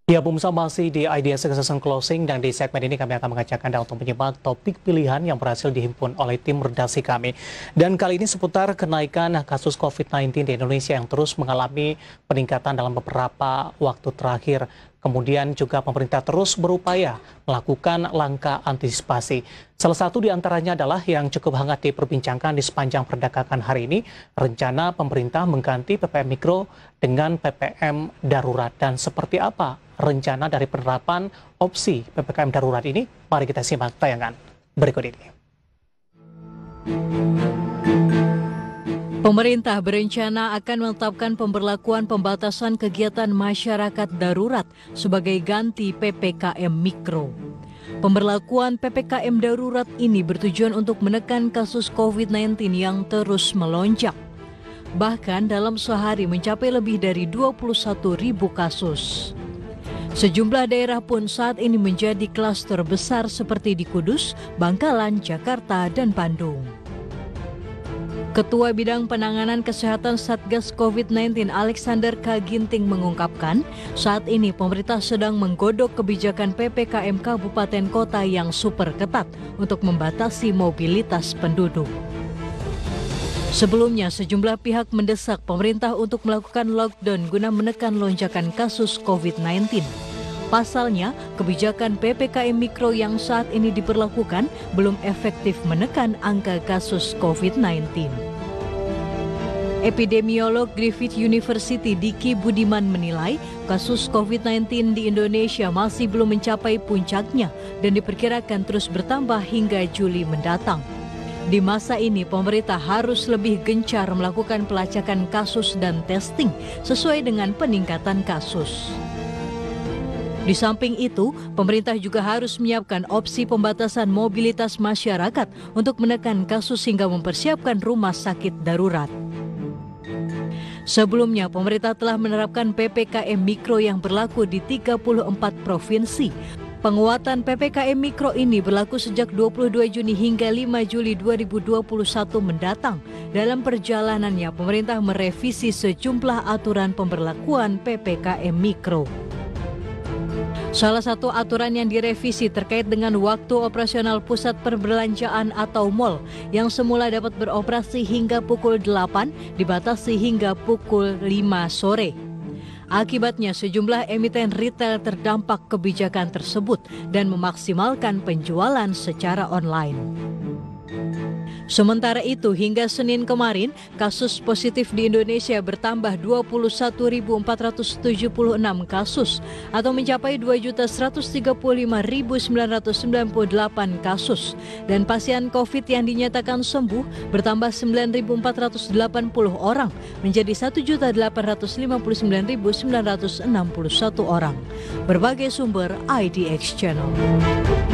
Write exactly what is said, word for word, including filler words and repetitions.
Ya, pemirsa masih di Idea Succession Closing dan di segmen ini kami akan mengajak Anda untuk menyimak topik pilihan yang berhasil dihimpun oleh tim redaksi kami. Dan kali ini seputar kenaikan kasus covid sembilan belas di Indonesia yang terus mengalami peningkatan dalam beberapa waktu terakhir. Kemudian juga pemerintah terus berupaya melakukan langkah antisipasi. Salah satu di antaranya adalah yang cukup hangat diperbincangkan di sepanjang perdagangan hari ini, rencana pemerintah mengganti P P M Mikro dengan P P M Darurat. Dan seperti apa rencana dari penerapan opsi P P K M Darurat ini? Mari kita simak tayangan berikut ini. Pemerintah berencana akan menetapkan pemberlakuan pembatasan kegiatan masyarakat darurat sebagai ganti P P K M Mikro. Pemberlakuan P P K M Darurat ini bertujuan untuk menekan kasus covid sembilan belas yang terus melonjak. Bahkan dalam sehari mencapai lebih dari dua puluh satu ribu kasus. Sejumlah daerah pun saat ini menjadi klaster besar seperti di Kudus, Bangkalan, Jakarta, dan Bandung. Ketua Bidang Penanganan Kesehatan Satgas covid sembilan belas Alexander K. Ginting mengungkapkan, saat ini pemerintah sedang menggodok kebijakan P P K M kabupaten kota yang super ketat untuk membatasi mobilitas penduduk. Sebelumnya, sejumlah pihak mendesak pemerintah untuk melakukan lockdown guna menekan lonjakan kasus covid sembilan belas. Pasalnya, kebijakan P P K M Mikro yang saat ini diberlakukan belum efektif menekan angka kasus covid sembilan belas. Epidemiolog Griffith University Diki Budiman menilai kasus covid sembilan belas di Indonesia masih belum mencapai puncaknya dan diperkirakan terus bertambah hingga Juli mendatang. Di masa ini, pemerintah harus lebih gencar melakukan pelacakan kasus dan testing sesuai dengan peningkatan kasus. Di samping itu, pemerintah juga harus menyiapkan opsi pembatasan mobilitas masyarakat untuk menekan kasus hingga mempersiapkan rumah sakit darurat. Sebelumnya, pemerintah telah menerapkan P P K M Mikro yang berlaku di tiga puluh empat provinsi. Penguatan P P K M Mikro ini berlaku sejak dua puluh dua Juni hingga lima Juli dua ribu dua puluh satu mendatang. Dalam perjalanannya, pemerintah merevisi sejumlah aturan pemberlakuan P P K M Mikro. Salah satu aturan yang direvisi terkait dengan waktu operasional pusat perbelanjaan atau mal yang semula dapat beroperasi hingga pukul delapan dibatasi hingga pukul lima sore. Akibatnya sejumlah emiten retail terdampak kebijakan tersebut dan memaksimalkan penjualan secara online. Sementara itu, hingga Senin kemarin, kasus positif di Indonesia bertambah dua puluh satu ribu empat ratus tujuh puluh enam kasus atau mencapai dua juta seratus tiga puluh lima ribu sembilan ratus sembilan puluh delapan kasus. Dan pasien COVID yang dinyatakan sembuh bertambah sembilan ribu empat ratus delapan puluh orang menjadi satu juta delapan ratus lima puluh sembilan ribu sembilan ratus enam puluh satu orang. Berbagai sumber I D X Channel.